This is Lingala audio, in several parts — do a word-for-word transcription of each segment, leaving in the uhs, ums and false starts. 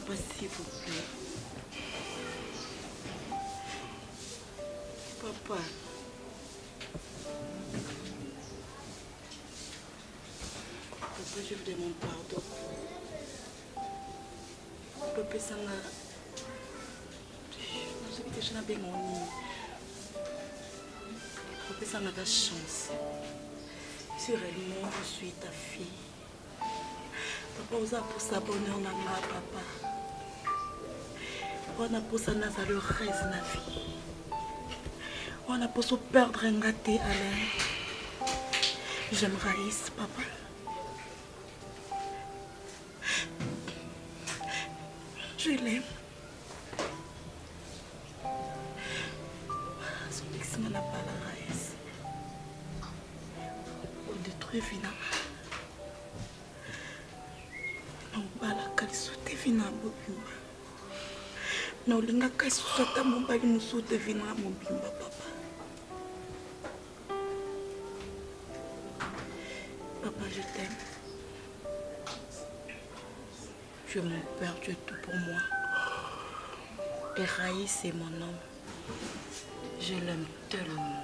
Papa, s'il vous plaît. Papa. Papa, je vous demande pardon. Papa, ça m'a... Je vais déjà bien mon nid. Papa, ça m'a de chance. Si réellement je suis ta fille. Papa, vous avez pour ça bonheur, maman, papa. On a pour ça le reste de la vie. On a pour ça perdre un gâté à l'air. J'aime Raïs, papa. Je l'aime. Son ex n'a pas la Raïs. On détruit Vina. On va la calçoter Vina Mobimba. Non, le gars qui soit mon bali nous saute Vina Mobimba, papa. Papa, je t'aime. Tu es mon père, tu es tout pour moi. Et Raïs, c'est mon homme. Je l'aime tellement.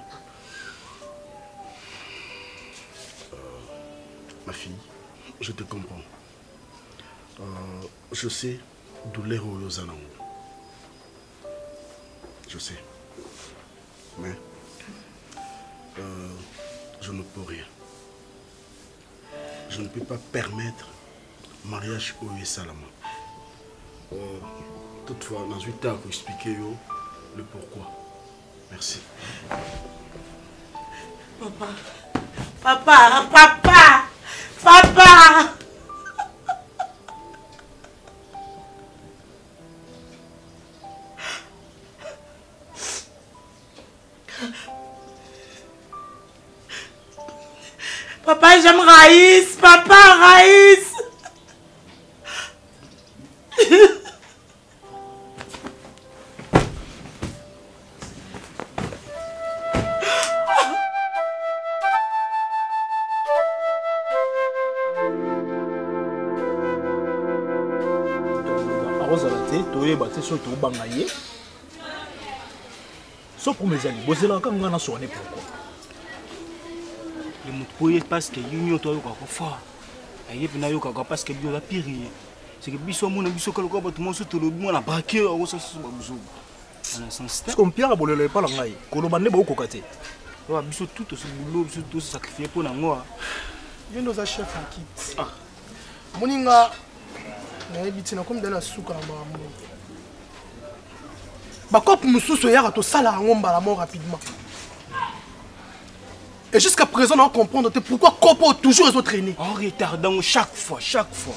Euh, ma fille, je te comprends. Euh, je sais d'où les aux alentours. Je sais. Mais euh, je ne peux rien. Je ne peux pas permettre mariage au Salama. Euh, toutefois, dans huit ans, pour expliquer le pourquoi. Merci. Papa, papa, papa, papa. Papa, j'aime Raïs, papa, Raïs. Sauf pour mes amis, vous êtes comme on sonné pourquoi. Le mot parce que l'union toi quoi fort. Aïe puis nayo quoi parce que bio la pire. C'est que biso mon biso que le corps tout le monde se tout le monde a braqué au ça sur babuzo. En un sens. Parce qu'on pierre bolele pas la ngai. Kolobande ba okokate. Ouais biso tout ce boulot biso tout sacrifier pour na moi. Je nous a chef en kit. Ah. Moninga na ebitina comme dans la souka na mamu. Ba cop mususu ya to sala ngomba la mort rapidement. Et jusqu'à présent on comprendre pourquoi Kopo toujours ils ont traîné. En retardant chaque fois, chaque fois.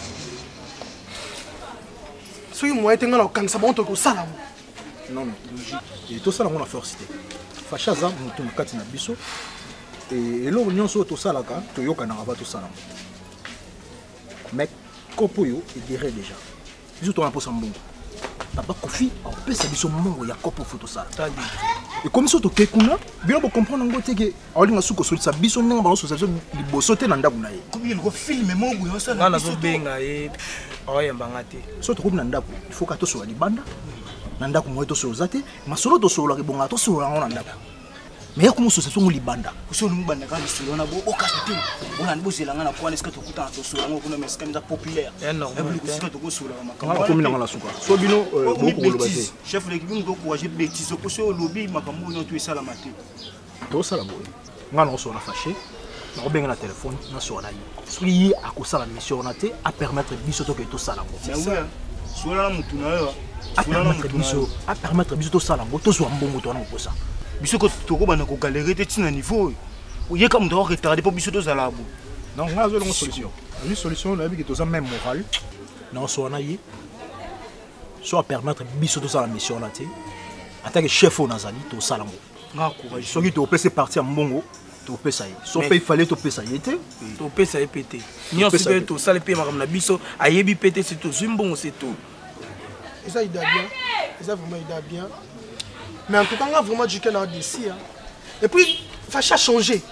Soyez moi étant là quand ça monte au sala. Non non, logique. Et tout ça on a forcité. Fachaza mutu makati na biso. Et là on nyonso to sala ka to yoka na ba to sala. Mais Kopo yo il dirait déjà. Biso to na posa mbongo. Papa Kofi a opé sa biso mongo ya Kopo photo sala. Et comme ça, tu comprends, bien pour comprendre que on a souko sur sa biso n'enga ba so sa liboso te na ndaku na ye. Comme il go filmer mongo yo ça. Na zo benga ye. Oya mbangate. So to na ndaku, il faut ka to so libanda. Na ndaku mo to so zate, masolo to so la ke bonga to so na ndaku. Mais ya comme so sa so libanda. So no mbanda ka misolo na bo okate. Ona ndibozela ngana kwa neska to kuta to so ngo kuna meska mza populaire. Ya non. E bulu ko to go so la makamba. Comme na ngala suka. So bino beaucoup ko lobate. Chef l'équipe ngo ko waje bêtise ko so lobby makambo no to esala mate. To sala boy. Ngana so na fâché. Na obenga na téléphone na so na yi. So yi akosala mission na te a permettre biso to ke to sala ngo. C'est ça. So la mutu na yo. A permettre biso, a permettre biso to sala ngo to so mbongo to na kosa. Biso ko toko bana ko galérer te tina niveau. Oye comme doit retarder pour biso to sala bo. Non, on a une solution. Une solution là qui est même morale. Non, soit na yi. Soit permettre biso to sala mission na te. En tant que chef au Nazali to sala ngo. Na courage. So qui to pese partir mbongo. To pesa yi. So paye fallait to pesa yi te. To pesa yi pété. Nyon si to sala paye makam na biso ayebi pété c'est tout. Zimbongo c'est tout. Et ça il doit bien. Et ça vraiment il doit bien. Mais en tout cas, on a vraiment du qu'elle a décidé. Et puis, il faut changer.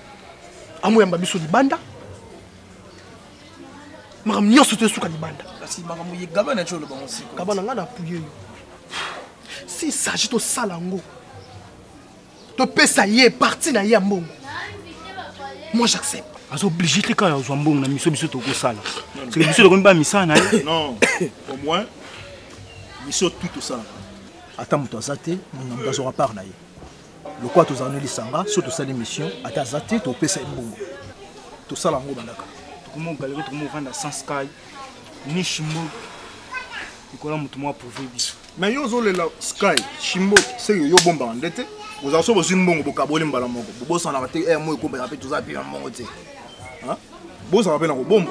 Amour yamba biso di banda. Maram nyo soute souka di banda. ti makambo ye gaba na cholo bango siko. Gaba na nga na puye yo. Si s'agit to salango. To pesa ye parti na ye mbongo. Moi j'accepte. Azo obligé te kala zo mbongo na miso biso to ko sala. C'est que biso to ko ba misana ye. Non, au moins miso tout to sala. Ata muto azate, munga zo rapport na ye. Le quoi to zaneli sanga, so to sala mission, ata azate to pesa mbongo. To sala ngo bandaka. To mo galere to mo vanda sans sky. Ni shimbo. Ikola muto mo approuver biso. Mais yo zo le la sky, shimbo, c'est yo bomba ndete. Vous avez besoin de mbongo bokaboli mbala moko. Bobo sana bate eh mo ko ba pe to za pi mbongo te. Hein? Bobo sana pena ko bomba.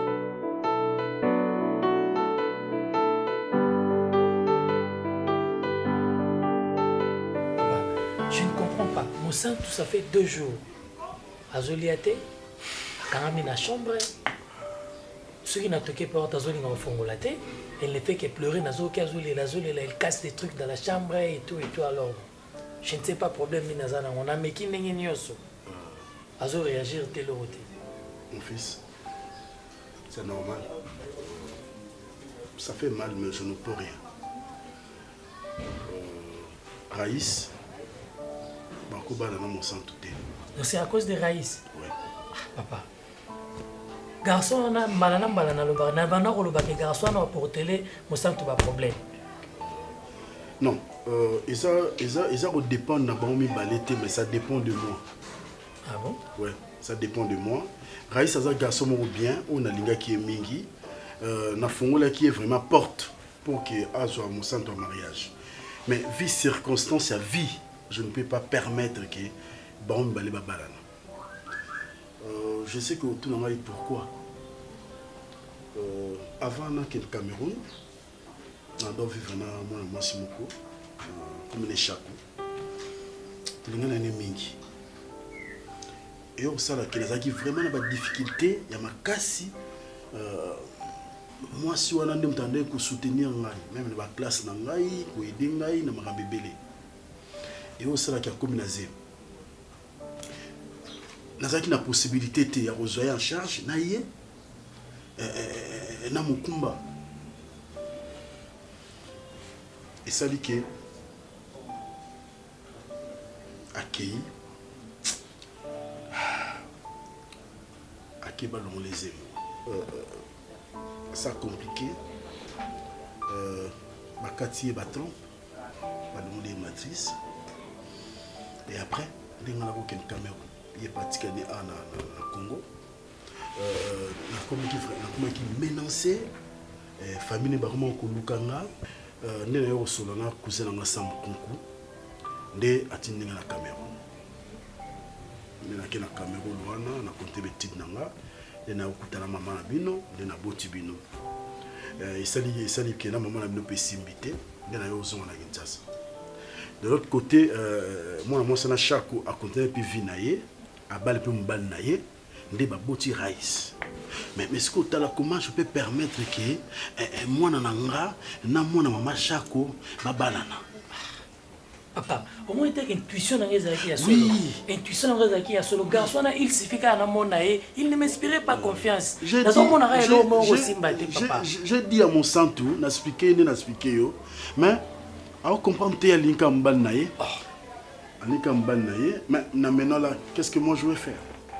Je ne comprends pas. Mon sang, tout ça fait deux jours. Azoliate, quand on est dans la chambre, ceux qui n'ont toqué par Azoli dans le fond de la tête, elle ne fait que pleurer. Azoli, Azoli, elle casse des trucs dans la chambre et tout et tout. Alors, je ne sais pas problème. On a mais qui n'est pas Azoli réagir de l'autre. Mon fils, c'est normal. Ça fait mal, mais je ne peux rien. Euh, Raïs, c'est à cause de Raïs. Oui. Ah, papa. Garçon, on a malana malana le bar. N'abana ko le bar. Garçon, on a pour télé, mon sang tu vas problème. Non, euh, et ça, et ça, et ça dépend de mi balete, mais ça dépend de moi. Ah bon? Ouais, ça dépend de moi. Raïs, ça garçon mon bien, on a linga qui est mingi, euh, na fongola qui est vraiment porte pour que azo mon sang en mariage. Mais vie circonstance à vie. Je ne peux pas permettre que Baum Balé Babalana. Euh, je sais que tout le monde pourquoi. Euh, avant que le Cameroun, on doit vivre dans mon Massimoko, comme les Chakou. Il y a un mingi. Et au sein de la qui vraiment des difficultés, il y a ma casse. Moi, si on a entendu que soutenir, même dans la classe, pour aider, dans ma bébé. Et au sein de la commune, nous avons la possibilité de rejoindre en charge, naïe, na mukumba. Et ça dit que accueilli, accueilli dans les émois. Ça compliqué. Ma quartier battant, ma demander une matrice. Et après, il y a un Cameroun. Il est parti en Congo. Il y a menacé. La famille est vraiment Kolukanga. Il y a un solana cousin dans la Sambu Kunku. Il y a un Cameroun. Il y a un Cameroun. Il y a un compté petit nanga. Il y a un maman bino. Il y a un boti bino. Il s'agit que la maman a une possibilité. Il y a un ozon à Kinshasa. De l'autre côté, euh, moi, moi, c'est un chaco à côté puis vinaye, à balle puis m'bal naye, des baboti raïs. Mais mais ce que tu as comment je peux permettre que moi nananga, na moi na maman chaco, ma banana. Papa, au moins t'as une intuition dans les acquis à solo. Oui. Intuition dans les acquis à solo. Garçon, il suffit qu'à mon naye, il ne m'inspirait pas confiance. Dans mon arrêt, l'homme aussi mbatté, papa. J'ai dit à mon santou, n'a expliqué, n'a expliqué yo, mais alors comprendre que tu as l'inka mbal naye, l'inka mbal naye, mais maintenant là, qu'est-ce que moi je vais faire?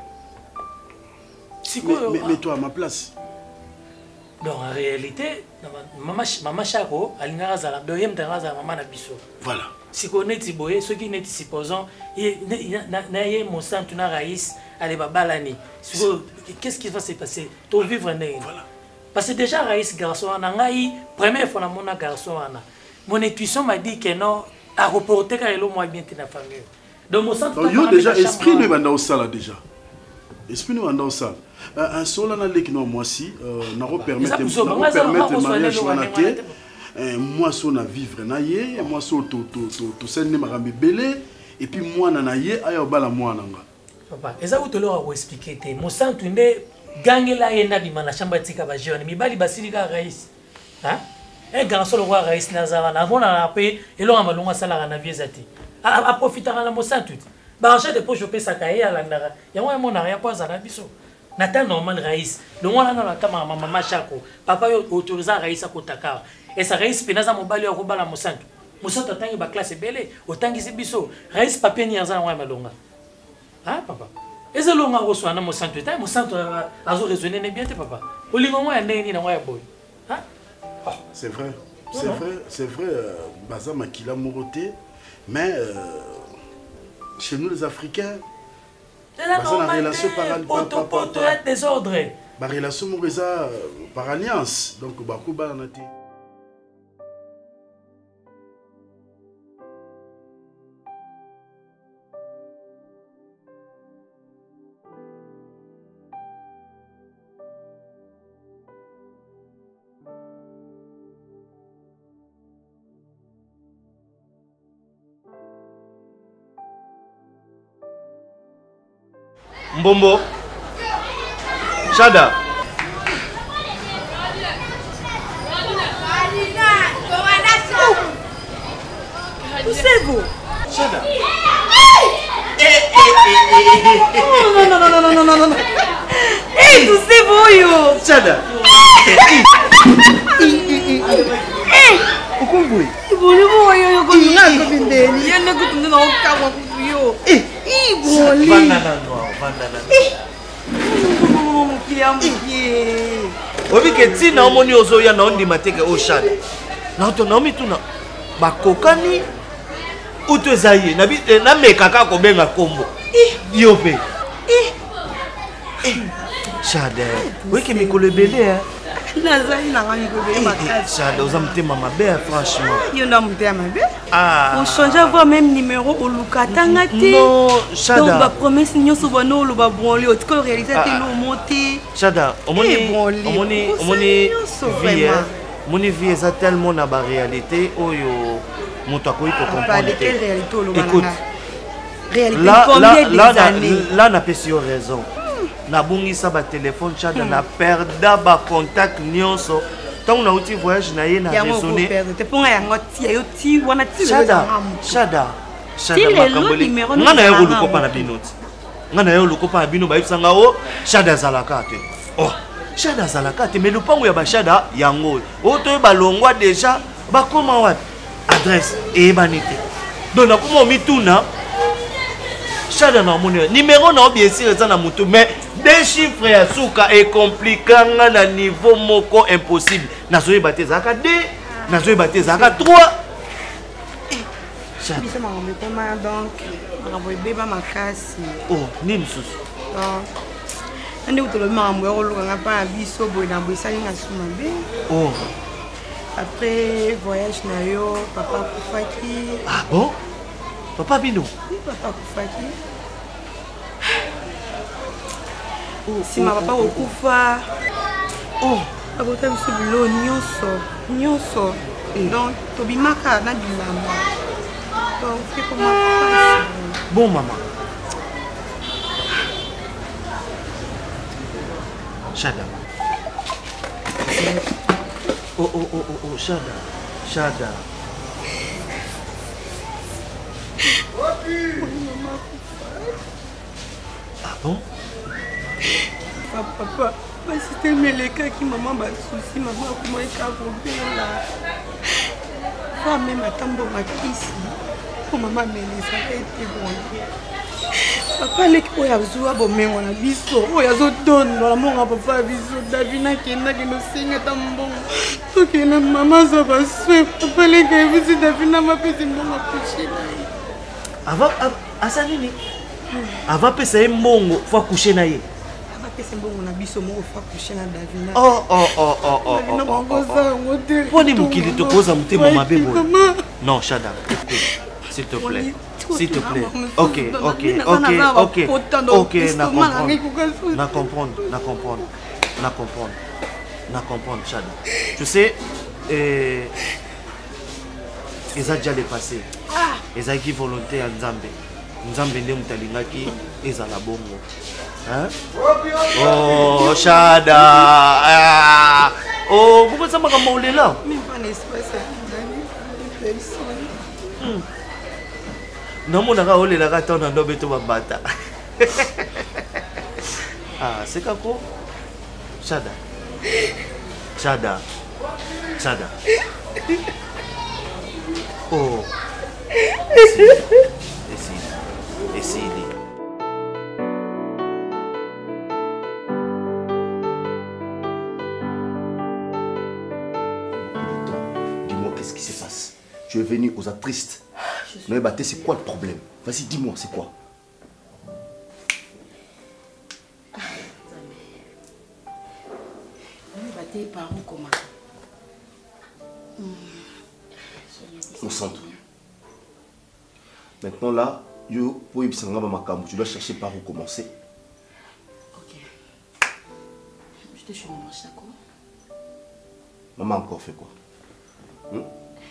Mais, mais, mais toi à ma place. Donc en réalité, maman Chako, elle n'a pas la deuxième terrasse à maman Nabiso. Voilà. Si on est tiboé, ceux qui n'est supposons, il y a mon sang, tu n'as raïs, allez babalani. Qu'est-ce qui va se passer? Ton vivre n'est. Voilà. Parce que déjà raïs garçon, on a première fois mon garçon, mon intuition m'a dit que non, à reporter quand il est moins bien dans la famille. Donc mon sang, il y a déjà esprit ne va dans ça déjà. Esprit ne va dans ça. Un seul an avec nous moi si, n'a pas permettre permettre mariage wanaté. Moi so na vivre na ye, moi so to to to to senne marambe belé et puis moi na na ye aya bala moi nanga. Papa, eza vous te leur expliquer te. Mon sang tu ndé gangela yena bima na chamba tika ba jeune, mi bali basili ka raïs. Hein? Un garçon le roi raïs nazara na bona na pe et lo amalonga sala na viezati. A profiter na mon sang tout. Ba acheter de pour choper sa cahier à la ndara. Ya moi mon arrière pas za na biso. Nata normal Raïs. Le moi là na ta maman maman Chako. Papa yo autorisé Raïs à kotaka. Et ça Raïs penaza mobali ya kobala mosantu. Mosantu atangi ba classe belé, otangi biso. Raïs papier ni yanza wa malonga. Ah papa. Et ça longa ko swana mosantu ta mosantu azo raisonner ne bien te papa. Olingo moi ya ndeni na moi ya boy. Hein? C'est vrai. C'est vrai, c'est vrai, euh, Baza Makila Moroté, mais euh, chez nous les Africains, Baza la relation par par désordre. La relation Moreza par alliance, donc Bakou Balanati. Mbombo Chada Poussez-vous Chada Non, non, non, non, non, non, non, non. Hé, poussez-vous, yo Chada Hé Ukumbui Ibolo yo yo ko nga ko bindeni yene ko tunda na okawa ku yo eh iboli Bandana no bandana mo kiambi Obi ke tina omoni ozo ya na ondi mateke o Chada na to na omi tuna bakokani uto zaye na bi na meka ka ko benga kombo yo pe Chada wiki mikolo belé hein nazali na ngani ko be makasi Chada oza mutema mabe franchement yo na mutema mabe ah on change avoir même numéro au lukatanga te non Chada donc ba promesse nyoso bono lo ba bonli o tiko réaliser te lo monter Chada omoni omoni omoni vie moni vie eza tellement na ba réalité oyo moto akoyi ko comprendre quelle réalité o lo écoute réalité là combien là des années là na pesi yo raison na bongisa ba téléphone Chada na perda ba contact nyonso tant na uti voyage na ye na raisonner te ponga yango ti yo ti wana ti Chada Chada Chada makamboli ngana yo lukopa na binoti ngana yo lukopa na bino ba yisanga o Chada zalaka te oh Chada zalaka te mais lupango ya ba Chada yango o to ba longwa déjà ba koma wapi adresse e banite donc na kuma mituna Chada na moni numéro na bien sûr ça na mutu mais des chiffres ya suka et compliquant na niveau moko impossible na zoye bateza ka deux na zoye bateza ka trois Chada bisa mama mekoma donc mama beba makasi oh nini susu donc ande utolo mama yo luka ngapa biso boy na boisali na suma be oh après voyage na yo papa kufaki ah bon papa bino oui papa kufaki si ma papa okufa oh abota biso bilo nyonso nyonso donc tobimaka na bilamba donc c'est comment bon maman Chada oh oh oh oh Chada Chada ah bon papa basite melekaki mama basusi mama akomoyeka kobela fa meme atambo makisi po mama amelesaka ete bonge papa aleki oyo azwa bomengo na biso oyo azodondola mbongo ya papa ya biso davi nakendaki nosenga ata mbongo tokenda mama azwa baswe papa aleki ayebisi davi na mapesi mbongo akushe na ye ava asa nini ava pesa ye mbongo fo akushe na ye apesa mbongo na biso moko fo akushe na davi na oh oh oh oh oh davina bangoza yango te poni mokili tokoza motema mabe boye non Chada s'il te plaît s'il te plaît ok ok ok ok ok na comprendre na comprendre na comprendre na comprendre na comprendre Chada tu sais euh eza déjà le passé ezalaki volonté ya Nzambe Nzambe nde moto alingaki ezala bongo hein oh Chada ah oh pourquoi ça m'a maulé là même pas l'espace non mon aga olela ka tona ndobe to babata Ah, c'est kako? Chada. Chada. Chada. Oh. Essile. Essile. Dis-moi qu'est-ce qui se passe? Tu es venu aux triste. Mais bah, c'est quoi le problème? Vas-y, dis-moi, c'est quoi? Par où comment? On s'entend. Maintenant là, yo, pour y tu dois chercher par où commencer. Ok. J'étais chez maman Chako. Maman a encore fait quoi? Hmm?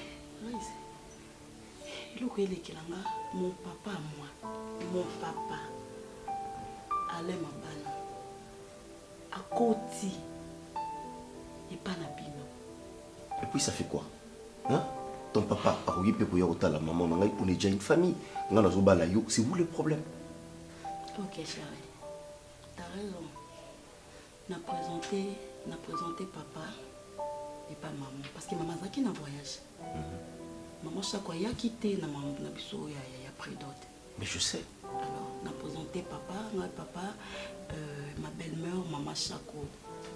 Mon papa à moi, mon papa, allait ma bana. À côté. Et pas na bino. Et puis ça fait quoi? Hein? Ton papa a regardé pour y avoir la maman, on est déjà une famille. C'est où le problème? Ok chérie, t'as raison. On a présenté, on a présenté papa et pas maman. Parce que maman Zaki n'a voyage. Maman chaque fois il a quitté, na maman na biso il y a pris d'autres. Mais je sais. Alors on a présenté papa, moi papa, euh, ma belle-mère, maman Chako.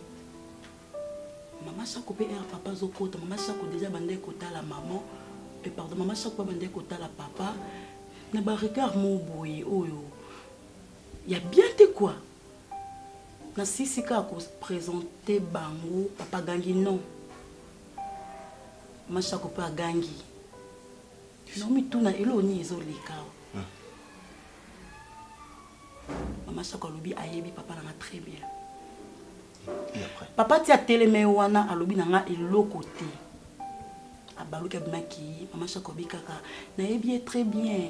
Maman Chako peut être papa zokota, maman Chako déjà bandé kota la maman, et pardon maman Chako bandé kota la papa. Na ba regard mon boy, oh yo. Il y a bien de quoi. Na sisi ka ko présenter bango papa gangi non. Maman Chako peut gangi. Non mais tout na elo ni ezolika. Maman Chako lobi ayebi papa na très bien. Et après? Papa tia télémé wana alobi nanga eloko te. Abaluka bimaki maman Chako bi kaka na yebi très bien.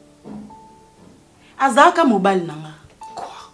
Azaka mobile nanga. Quoi?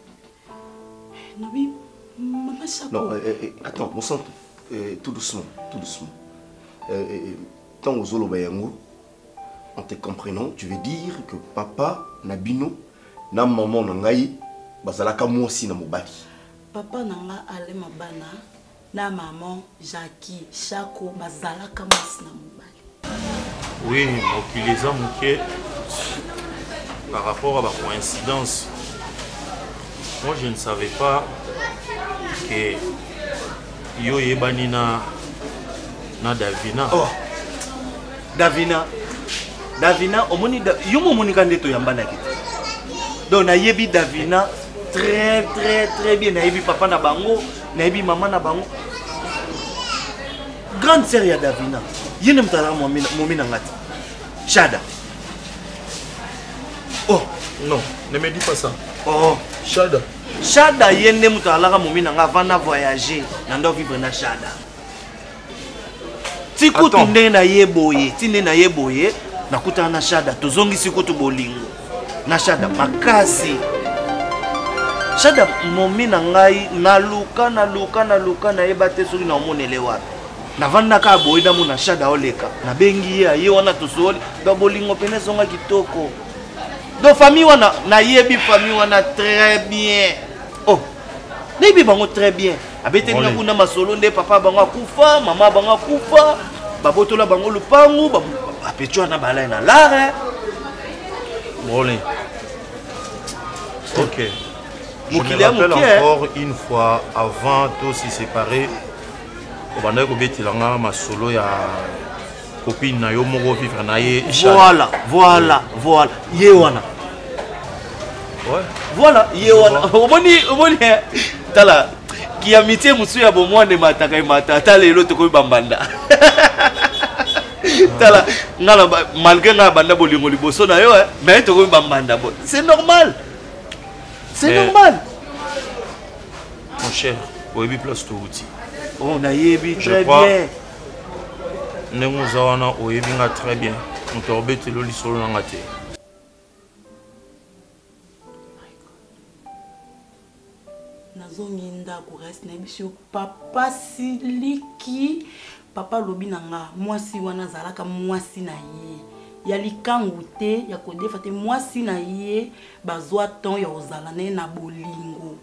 Nabi maman Chako. Non, euh, euh, attends, mon sang, euh, tout doucement, tout doucement. Euh, euh, tant aux Olobayango, en te comprenant, tu veux dire que papa Nabino, na maman nangai, bazalaka moi aussi na mobali. Papa nanga ale mabana na maman Jackie Chako bazalaka moi aussi na mobali. Oui, mais les hommes qui par rapport à la coïncidence, moi je ne savais pas que yo yebani na na Davina. Oh, Davina, Davina, omoni yo momoni kande to yamba na kiti. Donc na yebi Davina très très très bien, na yebi papa na bango, na yebi maman na bango. Grande sœur ya Davina. Yene mtala momina momina ngati. Chada. Oh, non, ne me dis pas ça. Oh, Chada. Chada yene mtala momina nga vana voyager, nando vivre na Chada. Tiku tunde na yeboye, tinde na yeboye, nakuta na Chada, tozongi sikutu bolingo. Na Chada makasi. Chada momina ngai na luka na luka na luka na yebate soki na omonele wapi. Na vanda ka boye na mona Chada oleka. Na bengi ye ye wana tosoli, do bolingo pene songa kitoko. Do famille wana na yebi famille wana très bien. Oh. Na yebi bango très bien. Abete na kuna masolo nde papa bango akufa, mama bango akufa, babotola bango lupangu, bapetwa na balai na lare. Bolé. Ok. Je me Mokile rappelle mokie. encore une fois avant de se séparer. On a eu ma solo ya copine na yo moko vivre na ye. Voilà, voilà, voilà. Yewana. Ouais. Voilà, yewana. Omoni, omoni. Tala. Qui amitié musu ya bomone mataka mata. Tala lelo toko bambanda. Tala. Ngala malgré nga banda bolingo liboso na yo, mais toko bambanda bon. C'est normal. C'est normal. Mon cher, oyebi place to outil. On a yebi très crois, bien. Nous avons oyebi nga très bien. On te rebete lo lisolo na ngate. Nazongi ndako reste na biso papa siliki papa lobi nanga mwasi wana zalaka mwasi na ye. Ya likangu te ya kodefa te mwasi na ye bazwa ton ya ozala na na bolingo.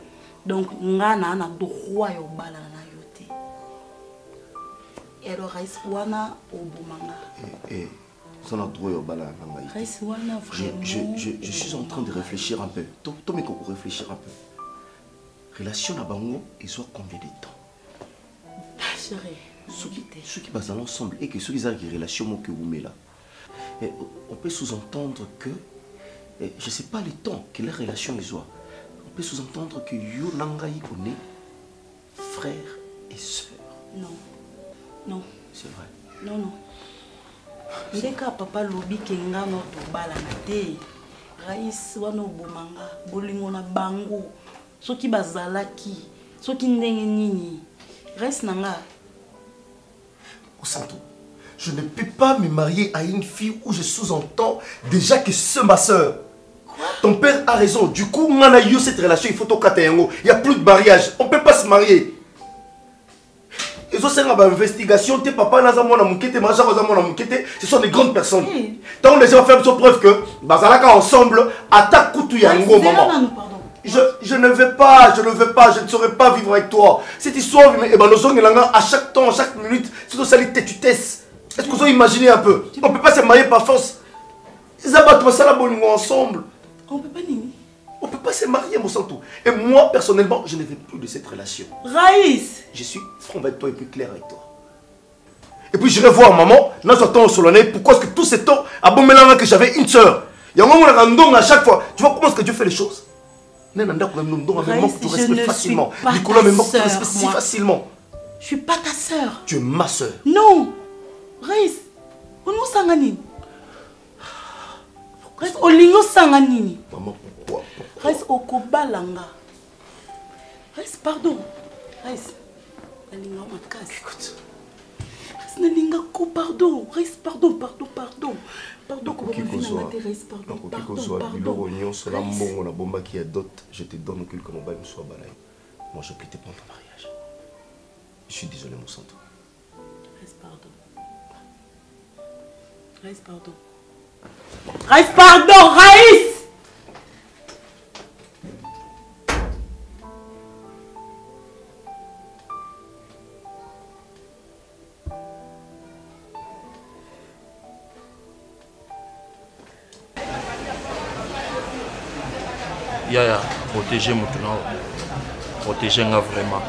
Donc, nga na na droit yo bala na yote. Et alors, Raïs wana obumanga. Eh, eh, ça n'a droit yo bala na yote. Raïs wana vraiment. Je, je, je, je suis en train de réfléchir un peu. Toi, toi, mais réfléchir un peu. Relation à Bango, ils sont combien de temps? Chérie. Ceux qui, ceux qui basent ensemble et que ceux qui ont des relations que vous mettez là. Et on peut sous-entendre que, et je ne sais pas le temps que les relations ils ont. On peut sous-entendre que yo nangai on est frère et sœur. Non, non. C'est vrai. Non, non. C'est que papa lobi kenga no to bala na te. Raïs wano bomanga, bolingo na bango. Soki bazalaki, soki ndenge nini. Raïs nanga. Osanto, je ne peux pas me marier à une fille où je sous-entends déjà que c'est ma soeur. Ton père a raison. Du coup, on a eu cette relation, il faut tout casser. Il n'y a plus de mariage. On ne peut pas se marier. Ils ont fait une investigation. Tes papas, ce sont des grandes personnes. Donc, les gens ont fait preuve que Bazalaka ensemble attaque Koutou Yango, maman. Je, je ne veux pas, je ne veux pas, je ne saurais pas vivre avec toi. Cette histoire, eh ben, nous à chaque temps, à chaque minute, c'est tout ça, les têtes. Est-ce que vous imaginez un peu? On ne peut pas se marier par force. Ils abattent ça la bonne ensemble. On peut pas nier. On peut pas se marier, mon santo. Et moi, personnellement, je ne veux plus de cette relation. Raïs! Je suis franc avec toi et plus clair avec toi. Et puis, j'irai voir maman, dans ce temps au Solonais, pourquoi est-ce que tout ce temps, à bon mélange que j'avais une soeur. Il y a un moment où à chaque fois, tu vois comment est-ce que Dieu fait les choses? Raïs, je ne suis pas Nicolas me ta sœur, sœur, si moi. facilement. Je suis pas ta sœur. Tu es ma sœur. Non. Raïs, on nous sangani. Raïs, on lingo sangani. Maman, pourquoi? Raïs, okobalanga. Raïs, pardon. Raïs, nalinga ma casse. Écoute. Raïs, nalinga ko, pardon. Raïs, pardon, pardon, pardon. Pardon, comment vous venez à Raïs, pardon, pardon, pardon. Je te donne quelque chose. Moi, je peux te prendre ton mariage. Je suis désolé, mon santo. Raïs, pardon. Raïs, pardon. Raïs, pardon, Raïs! Yaya, protéger mon tournoi. Protéger nga vraiment.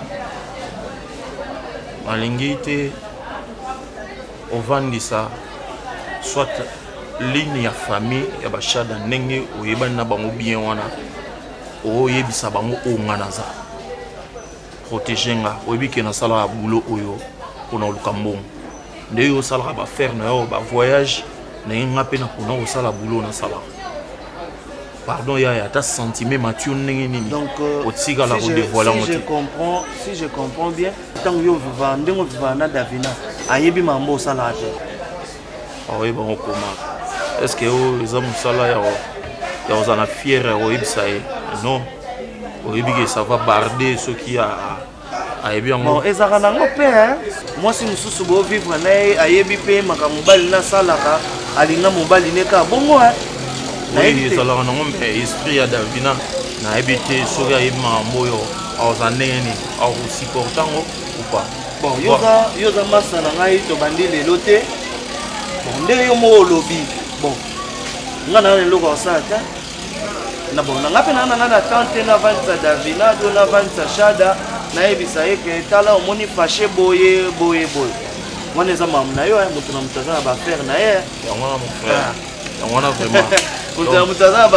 Malingi te ovandisa soit ligne ya famille ya bashada ndenge oyebani na bango bien wana oyebisa bango ongana za. Protéger nga oyebi ke na sala ya boulot oyo pona luka mbongo. Nde yo sala ba faire na yo ba voyage na nga pe na pona o sala boulot na sala. Pardon, il y a ta sentiment mature. Donc, euh, si, je, si, je comprends, si je comprends bien, tant que vous vendez, vous vendez Davina, ayebi mambo salade. Ah oui, bon, comment? Est-ce que les hommes salade, ils ont la fière, ils ça non? Ils ça va barder ce qui a ayebi en bon. Et ça rend un père. Moi, si nous sommes vivre, ayebi pe makamubali na salaka, alinga mobali neka bongo hein. Oui, ça leur a esprit à Davina, n'a habité sur les mamboyo, aux années, aux supportants ou pas. Bon, yoga, yoga massa nangai to bandi le loté. Bon, ndé yo mo lobby. Bon, ngana le logo ça ta. Na bon, na ngape na na na tante na vanza Davina, do na vanza Shada, na ebisa ke tala omoni fâché boye boye boye. Mwana eza mamu na yo, mutu na mutazana ba faire na ye. Ya mwana mon frère. Ya mwana vraiment. Voilà. En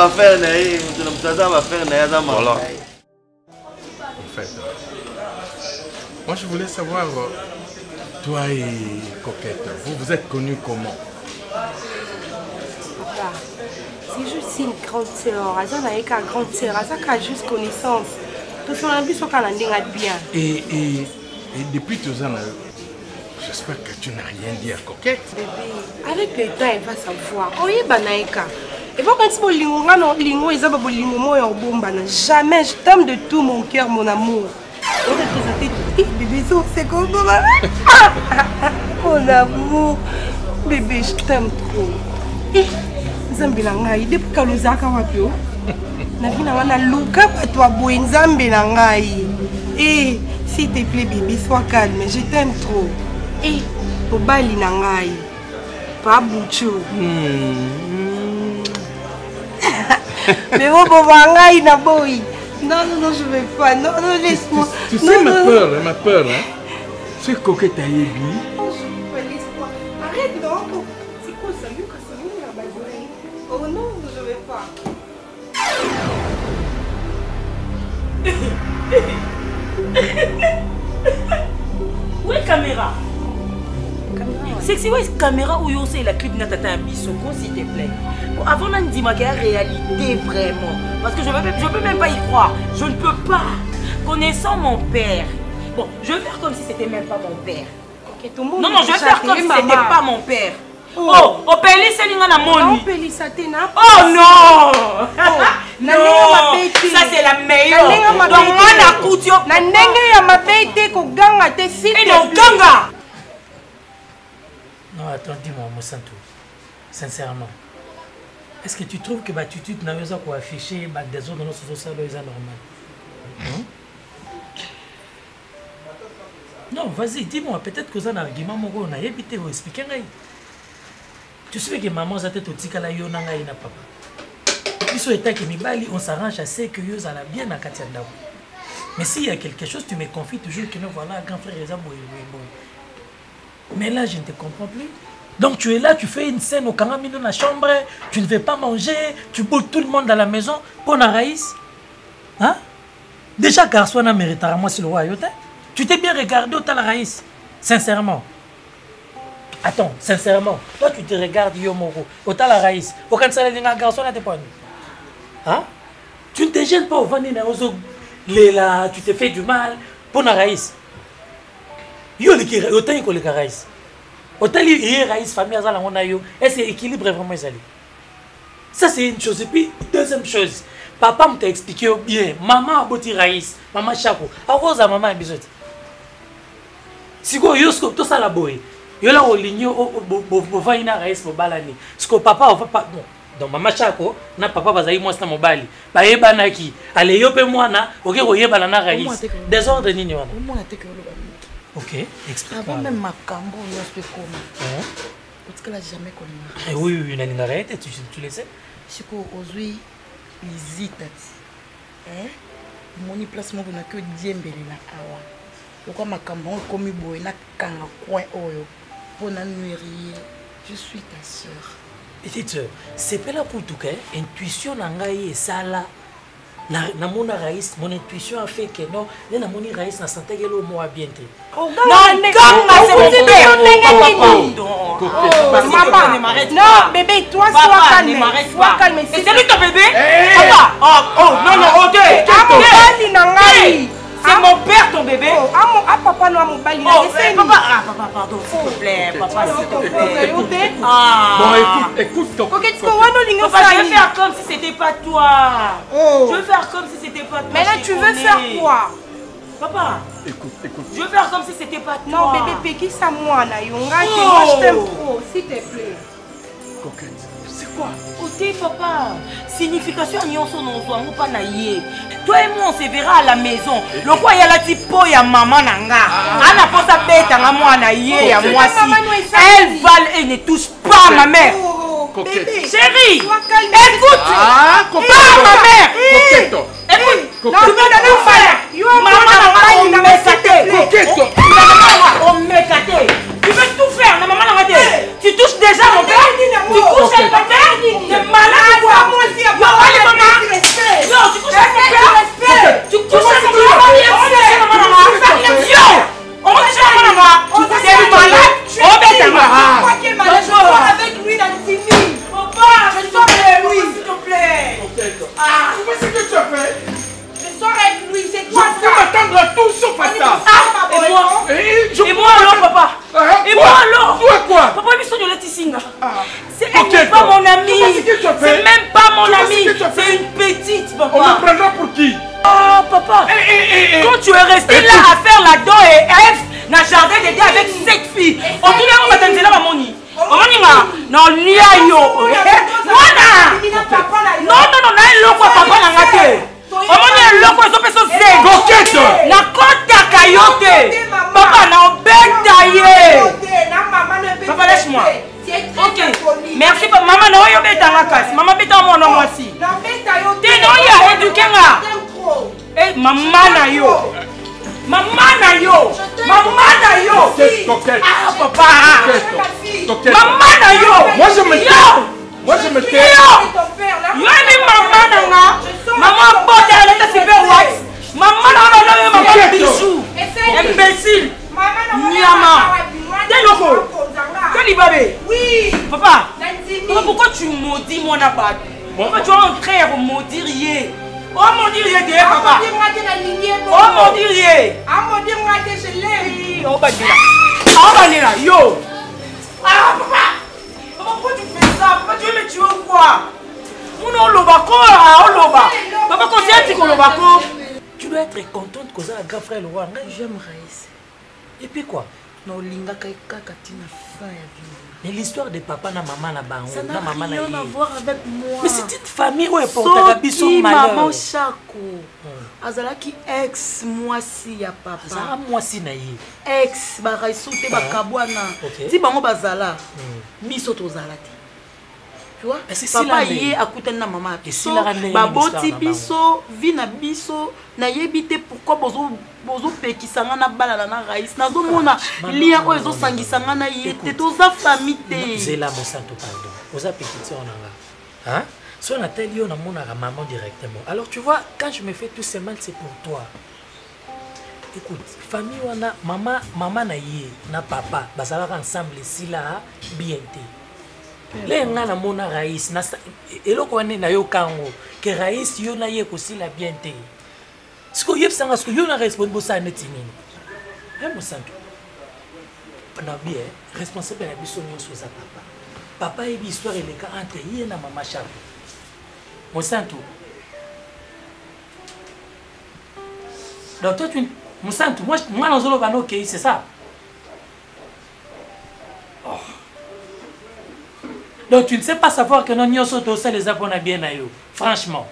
fait, moi je voulais savoir, toi et Coquette, vous vous êtes connus comment? Papa, c'est juste une grande sœur. Elle n'a qu'une grande sœur. Elle a juste connaissance. Tout son ambition qu'elle a bien. Et, et, et depuis tous ans, j'espère que tu n'as rien dit à Coquette. Bébé, avec le temps, elle va savoir. Oh, il y a et bon, quand tu veux lingo, non, lingo, ils ont pas lingo, moi, en bomba, jamais, je t'aime de tout mon cœur, mon amour. On va te présenter, bébé, c'est comme ça. Mon amour, bébé, je t'aime trop. Eh, Zambilanga, depuis que nous avons Na vie na wana luka bato aboye nzambe na ngai. Eh, s'il te plaît bébé, sois calme, je t'aime trop. Eh, obali na ngai. Pas Boucho. Mais bon, bon, ngai na boy. Non, non, non, je ne vais pas. Non, non, laisse-moi. Tu, tu non, sais non, ma non. peur, hein, ma peur, hein. C'est coquette à Yebi. Non, je ne vais pas, laisse-moi. Arrête, non. C'est quoi ça, Lucas? C'est où la baguette? Oh non, je ne vais pas. Où est la caméra? Sexy, où est la caméra où c'est la clip Natata Bissoko, s'il te plaît? Bon, avant d'en dire qu'il y a réalité vraiment. Parce que je ne peux même pas y croire. Je ne peux pas. Connaissant mon père. Bon, je vais faire comme si c'était même pas mon père. Okay, tout le monde non, non, je vais faire comme si c'était pas mon père. Oh, oh, oh Peli, c'est l'ingana moni. Oh non! Non, ça c'est la meilleure. Donc moi na kutio. Na ndenge ya mabete ko ganga te s'il te plaît. Ganga. Non, attends, dis-moi, Mosanto. Sincèrement. Est-ce que tu trouves que l'attitude n'a pas quoi afficher des autres dans notre société est normal? Hein? Non, vas-y, dis-moi, peut-être que ça un argument, on a évité de expliquer. Tu sais que maman a tête au tikala yona ngai na papa. Ils sont état que mibali, on s'arrange assez que yo ala bien na katia ndao. Mais s'il y a quelque chose, tu me confies toujours que non, voilà, grand frère les aboy. Mais là, je ne te comprends plus. Donc tu es là, tu fais une scène au Kangami dans la chambre, tu ne veux pas manger, tu boules tout le monde dans la maison pour la raïs. Hein? Déjà, garçon n'a mérité à moi si le roi yote. Tu t'es bien regardé au la raïs. Sincèrement. Attends, sincèrement. Toi, tu te regardes Yomoro. Au la raïs. Au quand ça les garçons à tes points. Hein? Tu ne te gênes pas au vanille là, tu te fais du mal pour la raïs. Yo le autant que le raïs. Autant les raïs famille à on a yo. Est-ce que l'équilibre est vraiment salé? Ça c'est une chose. Et puis deuxième chose, papa m'a expliqué bien. Maman a boti raïs, maman chako. À cause de maman bisous. Si go yo sco tout ça la boy. Yo la oligno bo bo va ina raïs bo balani. Sco papa va pas bon. Donc maman chako na papa bazai moi na mobali. Ba yeba na ki. Ale yo pe mwana, oke ko yeba na raïs. Désordre nini wana? Ok, explique. Avant même ma cambo, je suis comment? Parce que là, jamais connu. Oui, oui, il y a une tu, tu le sais? Je suis aujourd'hui, les itati. Hein? Mon placement, on a que Diembele na awa. Pourquoi ma cambo, on comme boy, na kanga coin oyo. Pour na nourrir, je suis ta soeur. Petite soeur, c'est pas là pour tout cas. Intuition nangaï et ça là. Na na mon raïs, mon intuition a fait que non, les na mon raïs na santé que le mot a bien été. Non, quand c'est mon père, maman, non, bébé, toi, sois calme, sois calme. C'est lui ton bébé? Papa, oh, non, non, ok. C'est mon père ton bébé? Ah, papa, non, mon bali. Oh, papa, ah, papa, pardon, s'il te plaît, papa, s'il te plaît. Ah. Bon, écoute, écoute ton. Papa, je vais faire comme si c'était pas toi. Je vais faire comme si c'était pas toi. Mais là, tu veux faire quoi? Papa, écoute, écoute. Je veux faire comme si c'était pas toi. Non, bébé, Péki, ça moi, na yonga, moi je t'aime trop, s'il te plaît. Coquette, c'est quoi? Côté papa, signification nyonso non so amu pa na ye. Toi et moi on se verra à la maison. Le quoi y a la tipo ya maman nanga. Ana posa beta nga moi na ye ya moi si. Elle va et ne touche pas ma mère. Coquette. Chérie, écoute. Ah, coquette. Pas ma mère. Coquette. Écoute. Coquette. Tu veux donner faire. Maman nanga on m'écate. Coquette. On m'écate. Tu veux tout faire, maman nanga te. Tu touches déjà mon père. Tu touches mon père. Tu es malade. Moi aussi, à part maman. Non, tu touches mon père. Tu touches mon père. On va chercher maman. Tu es malade. On va chercher maman. Pourquoi tu es malade? Je sors avec lui dans le film. Papa, je sors avec lui, s'il te plaît. Ah, qu'est-ce que tu as fait? Je sors avec lui, c'est quoi ça? Je peux m'attendre à tout sauf à ça. Ah, et moi? Et moi alors, papa? Et moi alors? Toi quoi? Papa, il me sonne Tissinga. C'est même pas mon ami. C'est même pas mon ami. C'est une petite, papa. On me prendra pour qui? Oh, papa. Quand tu es resté là à faire la dent et F, dans le jardin d'été avec sept filles, on dit là, on va t'enlever là, maman. Maman, non, lia yo. Voilà. Non, non, non, na eloko papa na ngate. Omoni eloko ezopeso zengi. Coquette. Na kota kayote. Papa na obeta ye. Papa laisse-moi. Ok. Merci papa. Maman na oyo beta ngakasi. Maman beta mo no mwasi. Te no ya éduquer nga. Eh maman na yo. Maman na yo. Maman na yo. Coquette. Ah papa. Coquette. Maman na yo. Moi je me tais. Moi je me tais. Yo ni maman na nga. Maman bote elle était super white. Maman na na na maman bijou. Imbécile. Nyama. Deloko. Kali babé. Oui. Papa. Papa pourquoi tu maudis mon abat? Pourquoi tu es en train de maudire yé? Oh mon dieu, yé papa. Oh mon dieu, yé. Ah mon dieu, moi je l'ai. Oh bandira. Oh bandira, yo. Ah papa. Papa pourquoi tu fais ça? Pourquoi tu veux me tuer ou quoi? Mon lobako, ah loba. Papa quand tu es petit lobako. Tu dois être contente que ça a grand frère le roi. J'aime Raïs. Et puis quoi? Non, linga kaka tina fin ya vie. Mais l'histoire de papa na maman na bango, ça n'a na maman rien na à voir avec moi. Mais c'est une famille où est portée biso malheur. Maman Chako. Azalaki ex moi si ya papa. Azala moi si na ye. Ex ba Raïsou te ba kabwana. Ti bango bazala. Biso tozala te. Tu vois? Papa yé akutana na maman. Si la rande baboti biso, vi na biso, na yebite pourquoi bozo bozo pekisanga na balala na Raïs. Nazo mona lien o ezo sangisanga na yete toza famille te. Zela mon santo pardon. Oza petite on nga. Hein? Si on a tel yo na mona maman directement. Alors tu vois quand je me fais tout ce mal c'est pour toi. Écoute, famille wana maman maman na yé na papa bazala ensemble si là bien té. Les nga na mona Raïs na eloko wane na yo kango que Raïs yo na ye ko si la bien té. Ce que yep sanga ce que yo na responsable bossa netini. Eh mon santo. Na bien responsable na biso nyonso za papa. Papa et histoire et les cas entre yé na maman Chako. Mon santo. Donc toi tu mon santo moi moi dans zolo vano okay c'est ça. Oh. Donc tu ne sais pas savoir que non nyonso to ça les apona bien na yo. Franchement.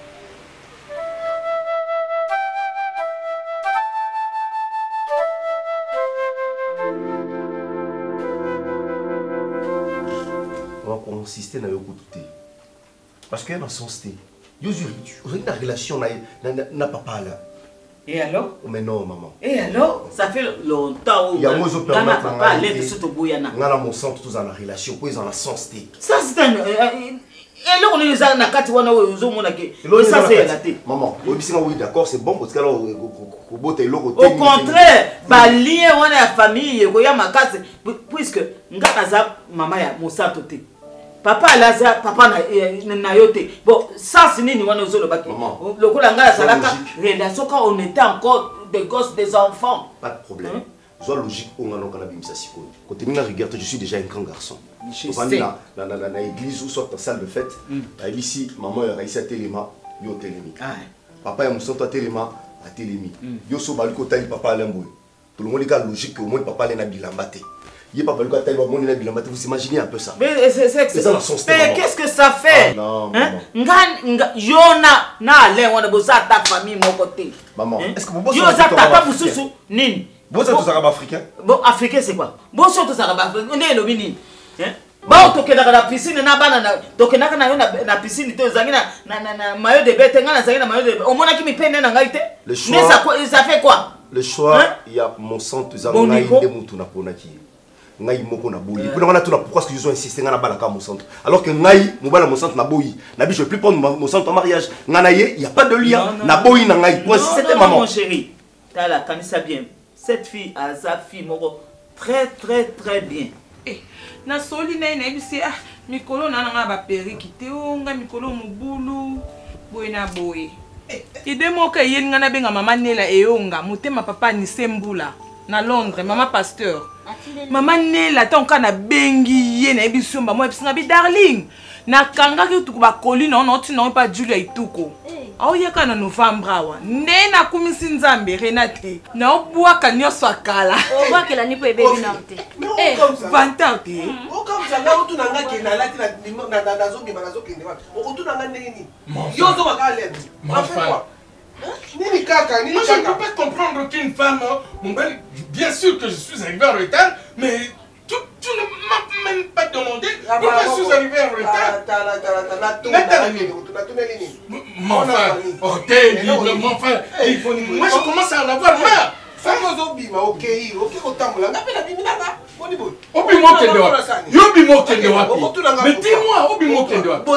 Consister dans le coup de thé. Parce qu'il y a dans son thé. Vous avez une relation n'a papa là. Et alors? Mais non, maman. Et alors? Ça fait longtemps où. Il y a moi je permets à papa aller de ce boyana. On a mon sang tous en relation, quoi ils en a sens thé. Ça c'est un. Et là on est dans la carte wana ozo mona ke. Ça c'est la thé. Maman, oui oui d'accord, c'est bon parce que là au boté loko thé. Au contraire, ba lien wana ya famille ko ya makase puisque ngaka za mama ya mosato thé. Papa Lazare, papa na yote. Bon, ça c'est nini wana ozolo baki. Le coup l'angala salaka relation quand on était encore des gosses, des enfants. Pas de problème. Soit logique on a donc la bimisa siko. Côté mina regarde, je suis déjà un grand garçon. Je suis dans dans dans dans église ou soit dans salle de fête. Ici maman a réussi à téléma, yo télémi. Papa ya musanto téléma a télémi. Yo so baliko tali papa alemboy. Tout le monde est logique au moins papa lena bilambate. Vous imaginez un peu ça. Mais c'est ça. Mais qu'est-ce que ça fait? Ah, non, maman. Yona na le wana boza ta famille mon côté. Maman, est-ce que vous bossez ta papa mususu nini? Vous êtes tous arabes africains? Bon, africain c'est quoi? Bon sont tous arabes africains. On est le mini. Hein? Bon toke na piscine na bana na toke na na na piscine to zangi na na na maillot de bête ngana zangi na maillot de bête. Au mona ki mi pene na ngaite. Le choix. Mais ça ça fait quoi? Le choix, il y a mon sang tous zangi de mutu na ponaki. Ngai moko na boyi. Pour na tuna pourquoi est-ce que ils ont insisté ngana balaka mon centre alors que ngai mobala mon centre na boyi. Na bi je plus prendre mon centre en mariage. Ngana ye, il y a pas de lien. Na boyi na ngai. Moi c'était maman. Mon chéri. T'as la kanisa bien. Cette fille a sa fille moko très très très bien. Eh, na soli na na bisi ah mikolo na nga ba periki te o nga mikolo mubulu boy na boy. Ide moka yeli nga na benga mama Nela eyonga motema papa ni sembula na Londres mama pasteur. Maman Nela ton kana bengi ye na bisumba moi bisinga bi darling na kanga ki tuku ba colline on oti non pas Julia ituko aoyaka na novembre awa nde nakumisi nzambe renate naobwaka nyonso akala obwakela ni po ebebi na te vanta te okamsanga otunanga kende alati nazobima nazokende wapi otunanga ndenge nini yo ozobaka lene Nini kaka, nini Moi, je ne peux pas comprendre qu'une femme, mon bel, bien sûr que je suis arrivé en retard, mais tu, tu ne m'as même pas demandé pourquoi je suis arrivé en retard. Mon frère, oh, t'es libre, mon frère. Moi, je commence à en avoir marre. Obimo kende wapi? Yobimo kende wapi? Mais dis-moi, Obimo kende wapi?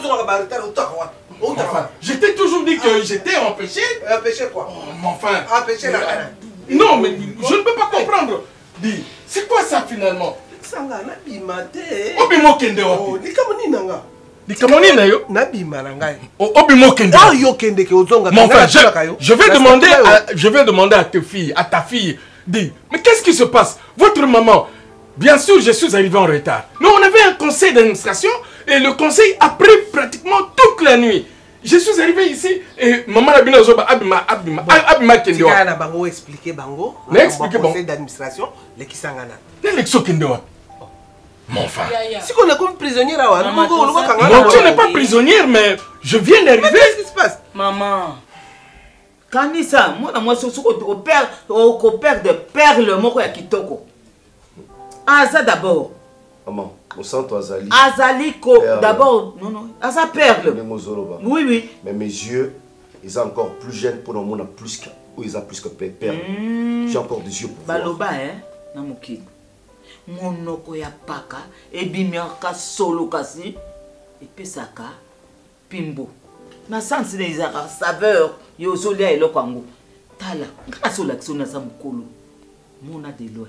Enfin, j'étais toujours dit que j'étais empêché. Empêché quoi? Oh, mon frère. Empêché la canne. Non, mais je ne peux pas comprendre. Dis, c'est quoi ça finalement? Sanga na bimate. Obimo kende wapi? Oh, ni kama nini nanga? Ni kama nini na yo? Na bima nanga. Obimo kende. Ah yo kende ke ozonga. Mon frère, je, je vais demander à, je vais demander à tes filles, à ta fille. Dis, mais qu'est-ce qui se passe? Votre maman, bien sûr, je suis arrivé en retard. Mais on avait un conseil d'administration et le conseil a pris pratiquement toute la nuit. Je suis arrivé ici et maman a bien abima abima abima kendo. Tu as bango expliquer bango. Expliquer bango. Conseil d'administration les kisangana. L'élection kendo. Mon frère. Si on est comme prisonnier là, non, tu n'es pas prisonnière mais je viens d'arriver. Qu'est-ce qui se passe? Maman. Kanisa, moi moi so au père au père de perle moko ya kitoko. Ah ça d'abord. Maman, au centre Azali. Azali ko d'abord non non, Asa perle. Oui oui. Mais mes yeux, ils sont encore plus jeunes pour le monde plus que ou ils ont plus que perle. Mm. J'ai encore des yeux pour voir. Baloba hein, na moki. Monoko ya paka et bimiaka solo kasi et pesaka pimbo. Na sens de izaka saveur yo solia eloko ango. Tala, grâce au l'action na sa mukolo. Mona de loin.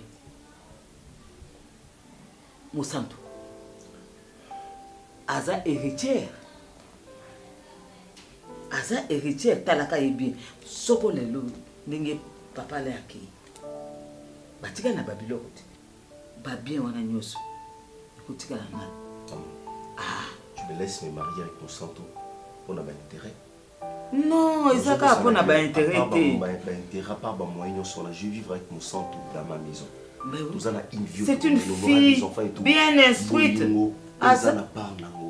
Mosanto. Aza héritière. Aza héritière talaka ebi. Soko lelo ndenge papa le aki. Batika na babilo kote. Ba bien wana nyoso. Kotika na nga. Ah, tu me laisses me marier avec Mosanto pour n'a pas intérêt. Non, ils ont pas pour n'a pas intérêt. Pas intérêt, pas ba moyen sur la je vivre avec Mosanto dans ma maison. C'est une fille bien instruite. Ah, ça n'a pas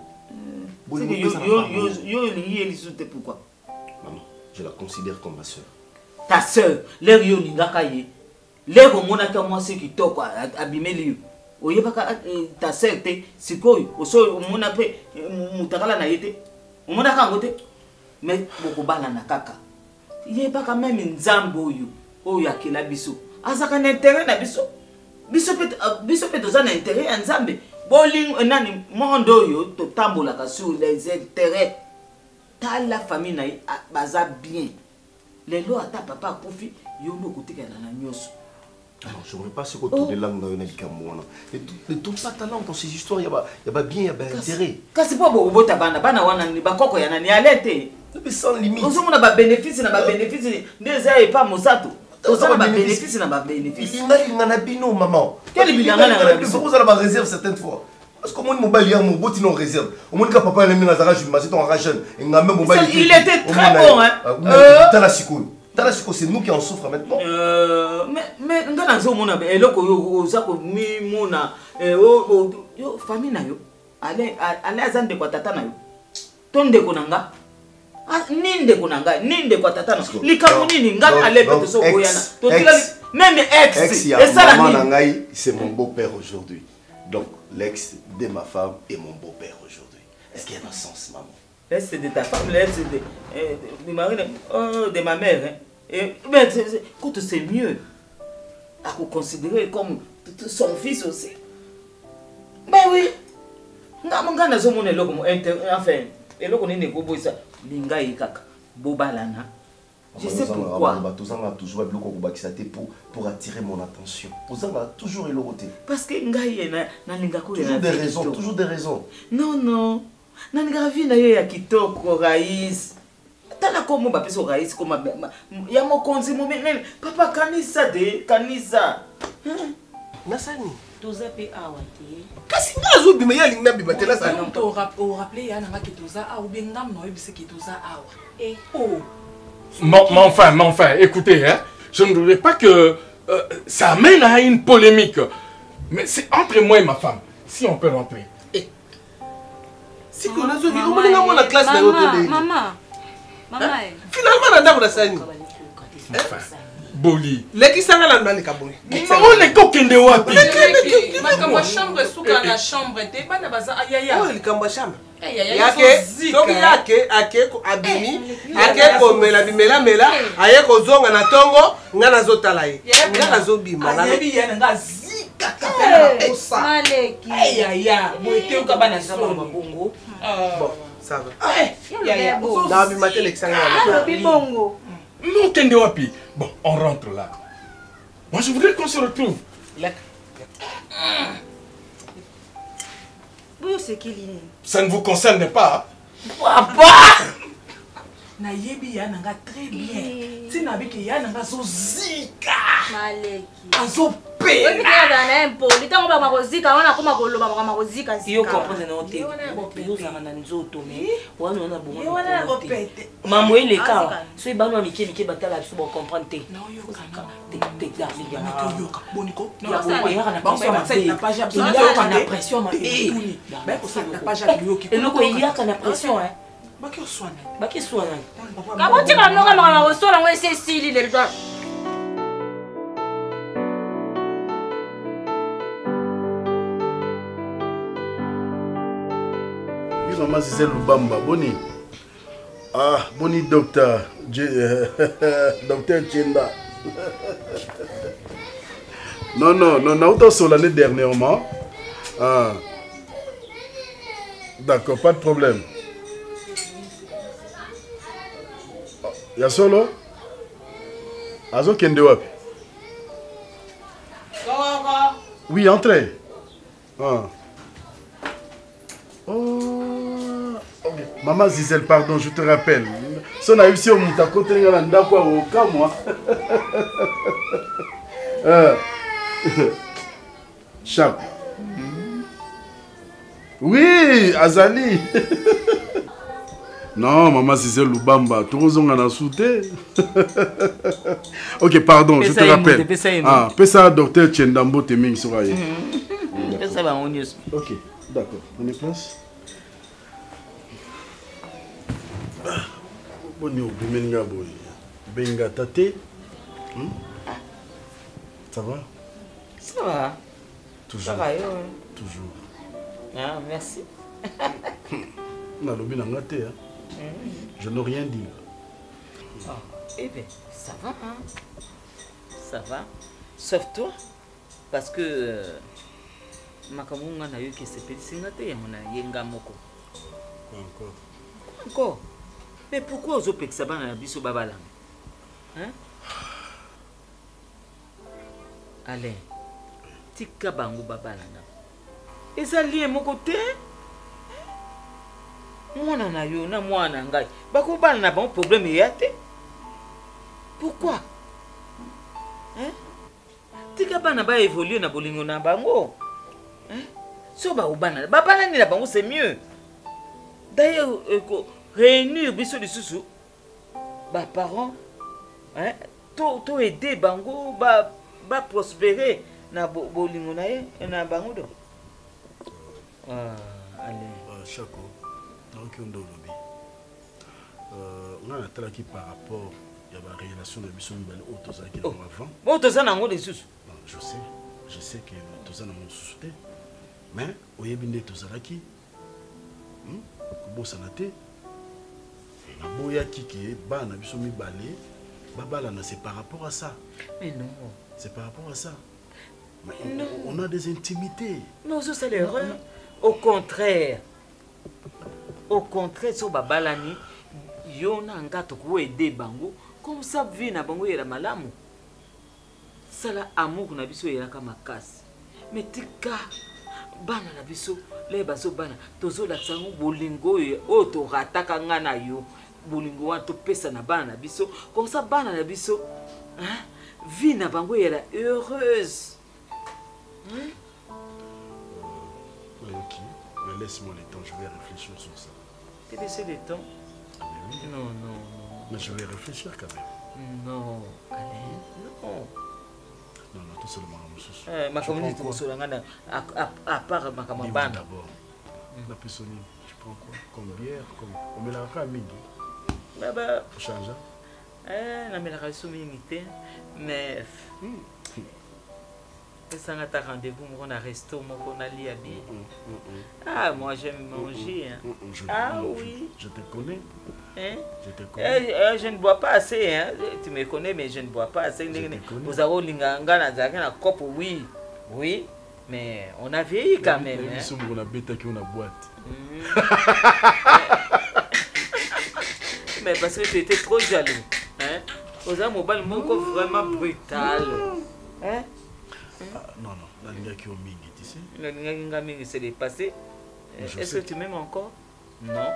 pourquoi? Maman, je la considère comme ma soeur. Ta soeur, l'air yoni ngakaye. L'air au monaka moi c'est qui toque abîmer lui. Oye baka ta soeur te sikoy, oso mona pe mutakala na yete. Monaka ngote. Mais beaucoup bala na kaka. Yé baka même nzambo yo. Oya kila biso. Azaka na intérêt na biso. Biso peut biso peut dans un intérêt en Zambie. Bowling nani mondo yo to tambola ka sur les intérêts. Ta la famille na baza bien. Les lois ta papa kofi yo no kotika na nyoso. Alors je ne sais pas ce que tu dis là dans une camoana. Et tu tout pas talent dans ces histoires, il y a il y a bien il y a intérêt. Kasi po bo bota bana bana wana ni bakoko ya nani alete. Mais sans limite. On a ba bénéfice na ba bénéfice ndeza e pas mosato. On a ba bénéfice na ba bénéfice. Il y a un bino maman. Quel bilanga na bino? Vous avez la réserve certaines fois. Parce que moi mobile hier mon boti non réserve. Au moins que papa il a mis Nazara je m'assais en rajeune. Il a même mobile. Il était très bon hein. Dans la psycho. C'est nous qui en souffrons maintenant. Euh, mais mais ngana zo mona be eloko yo ozako mi mona eh o yo famille na yo ale ale azande kwa tata na yo tonde konanga ah ninde konanga ninde kwa tata na likamu nini ngana ale peto so boyana to tila même ex et ça la ngai c'est mon beau-père aujourd'hui. Donc l'ex de ma femme est mon beau-père aujourd'hui. Est-ce qu'il y a un sens maman? L'ex de ta femme, l'ex de de mari de ma mère hein. Et mais écoute, c'est mieux à considérer comme son fils aussi. Mais oui, ngana zo mona loko enfin et loko ni neko boisa linga ikaka bobalana. Je sais pourquoi. Toujours pour pour attirer mon attention. Toujours éloigné. Parce que ngai na na linga ko toujours des raisons, toujours des raisons. Non non, na linga vi na yo ya kitoko Raïs. Tala komo ba peso Raïs koma ya mo konzi mo papa kanisa de kanisa. Nasani toza pe awa te kasi nga azobima ye alingi nabima te na sala orappele ya nanga ke toza awa ube ngam na oyebise ke toza awa oh Mais enfin, mais enfin, écoutez, hein, je ne voudrais pas que euh, ça amène à une polémique. Mais c'est entre moi et ma femme. Si on peut rentrer. Eh. Si on a zobi, on a la classe de l'autre. Maman, maman. Finalement, on a d'abord ça. Enfin, Boli. Les qui sont là dans les cabouilles. On est coquin de wapi. Ma chambre est sous la chambre. T'es pas dans baza ayaya. Oh, il cambo chambre. Yake, soki yake, ake ko abimi, ake ko mela bimela mela, aye ko zonga na tongo, nga na zotala ye. Nga na zobima na. Ayebi ye nga zika kapela na kosa. Maleki. Eh ya ya, boete ka bana solo mabongo. Bon, ça va. Eh, ya ya. Na bima tele kisanga na. Bibongo. Non, kende wapi. Bon, on rentre là. Moi, je voudrais qu'on se retrouve. Ça ne vous concerne pas. Papa! Na yebi ya nanga très bien. Si na biki ya nanga zo zika. Maleki. Azo pe. Wewe kana na impoli tango ba makozika wana koma koloba ba makozika zika. Yo comprendre no te. Yo za na nzoto me. Wana wana bongo. Yo wana go pete. Maman il est ka. So ibano mike mike batala biso ba comprendre te. Non yo kana. Te te darling ya. No yo ka boniko. Ya boniko ya na pression ma tête na page ya. Ya na pression ma. Ba ko sa na page ya yo ki. Eloko ya kana pression hein. Baki oswana. Baki oswana. Kaboti ka noka noka osola ngwe se sili le bwa. Oui, maman Gisèle Lubamba, boni. Ah, boni docteur. Docteur Tchenda. Non, non, non, non, on sur l'année dernièrement. Ah. D'accord, pas de problème. Ya solo? Azo kende wapi? Oui, entrez. Ah. Oh. Okay. Maman Gisèle, pardon, je te rappelle. Son a eu si on m'a côté dans la quoi au cas moi. Chape. Oui, Azali. Non, maman Gisèle Lubamba, tout le monde a sauté. Ok, pardon, je te rappelle. Ah, pesa docteur Tchendambo Teming Soraye. Pesa ba on news. Ok, d'accord. On est place. Bonio bimenga boy. Benga tate. Ça va? Ça va. Toujours. Ça va, yo. Toujours. Ah, merci. On a lobby dans la terre. Je n'ai rien dit. Oh, eh bien, ça va, hein? Ça va. Sauf toi, parce que euh, Makamunga n'a eu que ses petits signatés, on a yenga moko. Encore. Encore. Mais pourquoi aux opéx ça va dans la biso babala? Hein? Allez, tika bango babala na. Et ça lié mon côté? Mwana na yo na mwana ngai bako bana na bon problème ya te. Pourquoi? Hein? Tika bana ba évoluer na bolingo na bango. Hein? So ba ubana ba bana ni na bango c'est mieux. D'ailleurs eko réunir biso lisusu ba parents hein to to aider bango ba ba prospérer na bolingo na ye na bango do. Ah, allez. Chako. Donc on doit lobby. On a traqué par rapport à la relation de mission belle auto ça qui avant. Auto ça nango des sous. Je sais, je sais que tout ça n'a pas souté. Mais au yebinde tout ça là qui hmm bon ça naté. Na boya qui qui ba na biso mi balé, babala na c'est par rapport à ça. Mais non, c'est par rapport à ça. Mais on, on a des intimités. Non, ça c'est l'erreur. Au contraire. Au contraire, so babalani yo na ngato ko aider bango comme ça vie na bango yela malamu. Sala amour na biso yela kama makasi. Mais tika bana na biso le baso bana tozo la tsango bolingo o to rataka ngana yo bolingo wa to pesa na bana na biso comme ça bana na biso hein vie na bango yela heureuse. Hein? Mais laisse-moi le temps, je vais réfléchir sur ça. Tu laisses le temps? Ah, mais oui. Non, non, non. Mais je vais réfléchir quand même. Non, allez, non. Non, non, tout seulement la moussous. Eh, ma communauté, à part ma camarade. D'abord, la personne, tu prends quoi? Comme bière, comme. On met la famille. Bah, bah. Pour changer. Eh, on met la famille, mais. Ça n'a pas rendez-vous, on a resto, on a lié à bien. Ah, moi j'aime manger. Hein. Je, ah je, oui. Je, je te connais. Hein? Je te connais. Eh, eh, je ne bois pas assez. Hein. Tu me connais, mais je ne bois pas assez. Vous avez un cop, oui. Oui. Mais on a vieilli quand même. Hein. On a bêta qui on a boîte. Mais parce que tu étais trop jaloux. Hein? Vous avez un mobile vraiment brutal. Hein? Ah, non, non, la ligne qui est au mingi, tu sais. La ligne qui c'est dépassé. Est-ce que tu m'aimes encore? Non.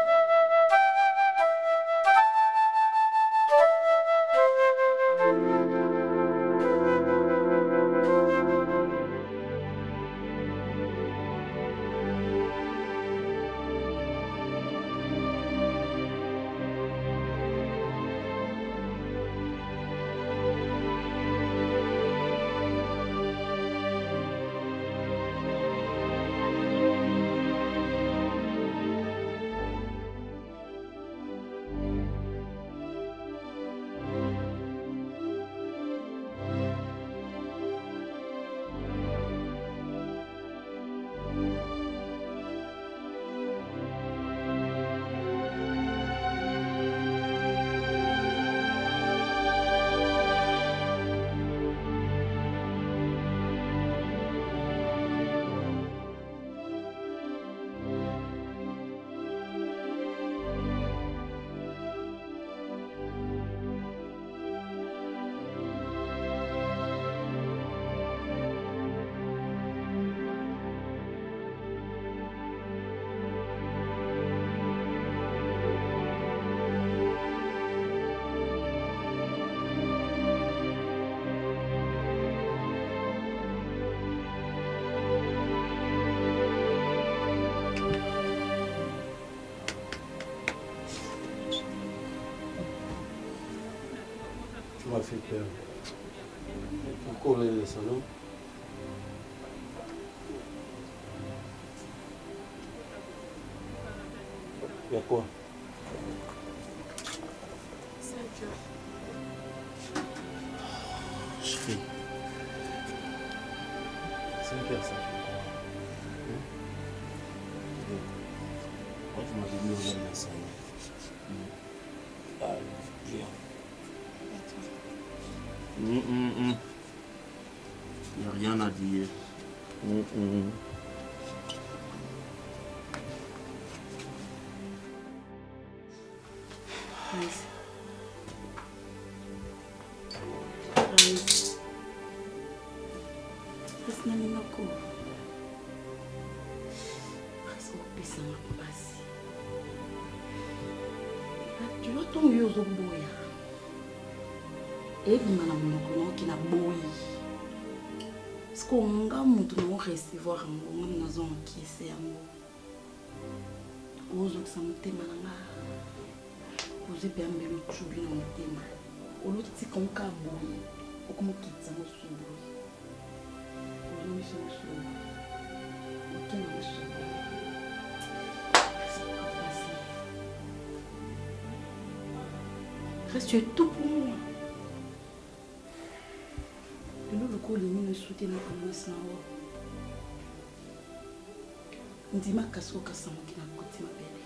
Tu m'as fait peur. Pourquoi on est dans le salon? Il y a quoi? Chérie. cinq heures, ça fait quoi? Quand tu m'as dit on est dans le salon. Ah, viens. Hum, hum, hum. Il n'y a rien à dire. Hum, hum. Nice. Nice. Qu'est-ce que tu as fait? Qu'est-ce que tu as fait? Tu as fait ebima na monoko noki na boyi siko nga mutu na recevoir ngo ngam na zone kise yango ozo kisa mutema na nga ozo pe ambelo chubi na mutema oluti konka boyi okumukitsa musubu ozo misho musubu okena musubu reste tu es tout pour moi. Le mine soutien na promesse na wo ndima kaso kasamo kina koti mabele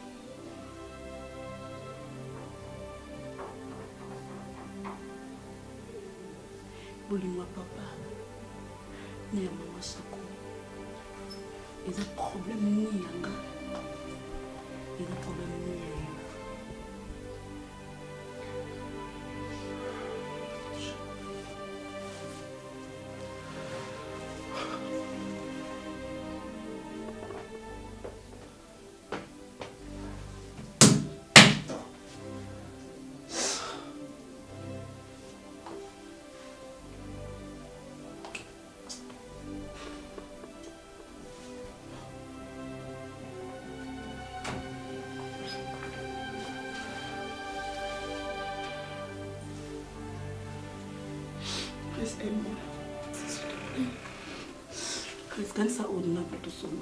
bolimwa papa ni ya mama sako eza problème ni yanga eza problème ni ya yo. témoin. Chris, quand ça on a pour tout ça.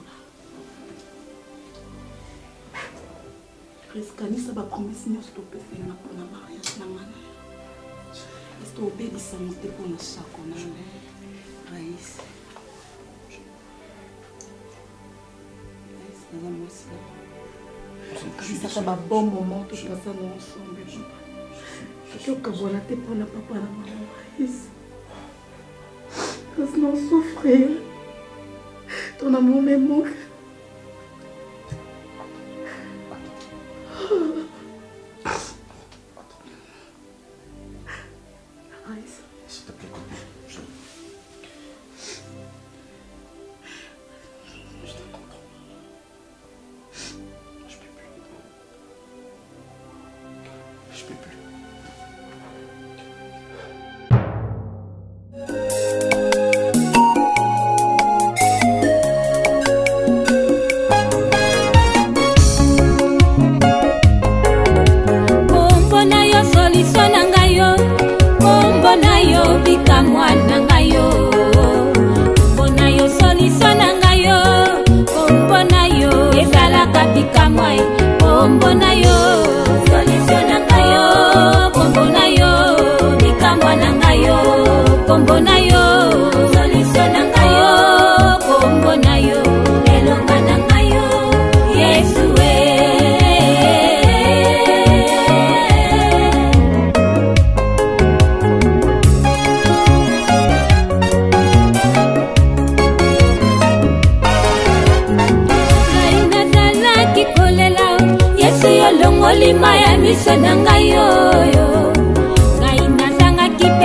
Chris, quand ça va promesse nous stopper faire na pour na mariage na mana. Est-ce que obéir ça nous te pour na chaque on a Raïs. Ça va un bon moment tout ça nous ensemble. Je que voilà te pour na papa na maman Raïs. Parce non souffrir. Ton amour me manque. S'il te plaît, je... je te comprends. Je peux plus. Je peux plus.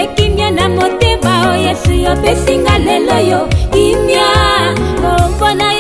Pesinga lelo yo kimya, kompona